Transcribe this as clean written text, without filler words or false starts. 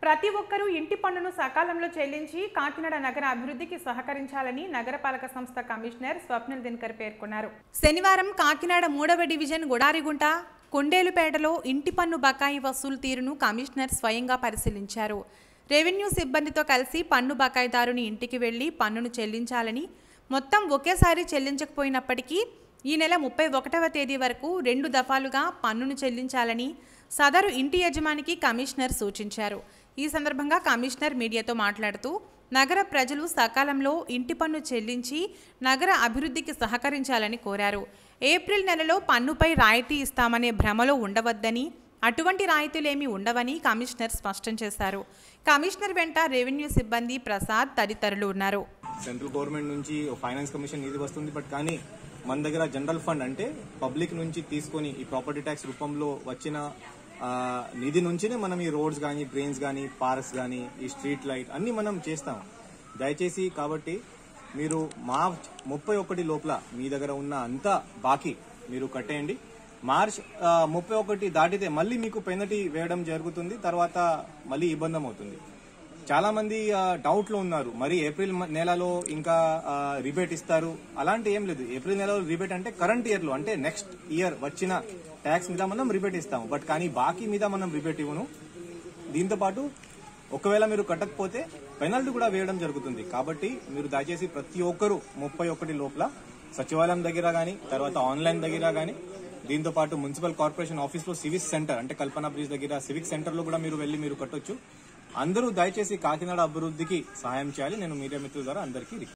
ప్రతి ఒక్కరూ ఇంటి పన్నును సకాలంలో చెల్లించి కాకినాడ నగర అభివృద్ధికి సహకరించాలని నగరపాలక సంస్థ కమిషనర్ స్వప్నిల్ దినకర్ పేర్కొన్నారు. శనివారం కాకినాడ 3వ డివిజన్ గుడారిగుంట కొండేలుపేటలో ఇంటి పన్ను బకాయి వసూలు తీరును కమిషనర్ స్వయంగా పరిశీలించారు. రెవెన్యూ సిబ్బందితో కలిసి పన్ను బకాయిదారుని ఇంటికి వెళ్లి పన్నును చెల్లించాలని, మొత్తం ఒకేసారి చెల్లించకపోయినప్పటికీ ఈ నెల 31వ తేదీ వరకు 2 దఫాలుగా పన్నును చెల్లించాలని సదరు ఇంటి యజమానికి కమిషనర్ సూచించారు. ఈ సందర్భంగా కమిషనర్ మీడియాతో మాట్లాడుతూ నగర ప్రజలు సకాలంలో ఇంటి పన్ను చెల్లించి నగర అభివృద్ధికి సహకరించాలని కోరారు. ఏప్రిల్ నెలలో పన్నుపై రాయితీ ఇస్తామనే భ్రమలో ఉండవద్దని, అటువంటి రాయితీలేమీ ఉండవని కమిషనర్ స్పష్టం చేశారు. కమిషనర్ వెంట రెవెన్యూ సిబ్బంది, ప్రసాద్ తదితరులు ఉన్నారు. సెంట్రల్ గవర్నమెంట్ నుంచి ఫైనాన్స్ కమిషన్ నిధి వస్తుంది, బట్ కానీ మన దగ్గర జనరల్ ఫండ్ అంటే పబ్లిక్ నుంచి తీసుకొని ఈ ప్రాపర్టీ ట్యాక్స్ రూపంలో వచ్చిన నిధి నుంచినే మనం ఈ రోడ్స్ కానీ, డ్రైన్స్ కానీ, పార్క్స్ కానీ, ఈ స్ట్రీట్ లైట్ అన్ని మనం చేస్తాం. దయచేసి కాబట్టి మీరు మార్చ్ 31 లోపల మీ దగ్గర ఉన్న అంతా బాకీ మీరు కట్టేయండి. మార్చ్ 31 దాటితే మళ్ళీ మీకు పెనల్టీ వేయడం జరుగుతుంది, తర్వాత మళ్ళీ ఇబ్బంది అవుతుంది. చాలా మంది డౌట్ లో ఉన్నారు, మరి ఏప్రిల్ నెలలో ఇంకా రిబేట్ ఇస్తారు. అలాంటి ఏం లేదు. ఏప్రిల్ నెలలో రిబేట్ అంటే కరెంట్ ఇయర్ లో, అంటే నెక్స్ట్ ఇయర్ వచ్చిన ట్యాక్స్ మీద మనం రిబేట్ ఇస్తాము, బట్ కానీ బాకీ మీద మనం రిబేట్ ఇవ్వను. దీంతో పాటు ఒకవేళ మీరు కట్టకపోతే పెనల్టీ కూడా వేయడం జరుగుతుంది. కాబట్టి మీరు దయచేసి ప్రతి ఒక్కరూ 31 లోపల సచివాలయం దగ్గర గానీ, తర్వాత ఆన్లైన్ దగ్గర గానీ, దీంతో పాటు మున్సిపల్ కార్పొరేషన్ ఆఫీస్ లో సివిక్ సెంటర్ అంటే కల్పన బ్రిడ్జ్ దగ్గర సివిక్ సెంటర్ లో కూడా మీరు కట్టొచ్చు. అందరూ దయచేసి కాకినాడ అభివృద్ధికి సహాయం చేయాలి. నేను మీడియా మిత్రుల ద్వారా అందరికీ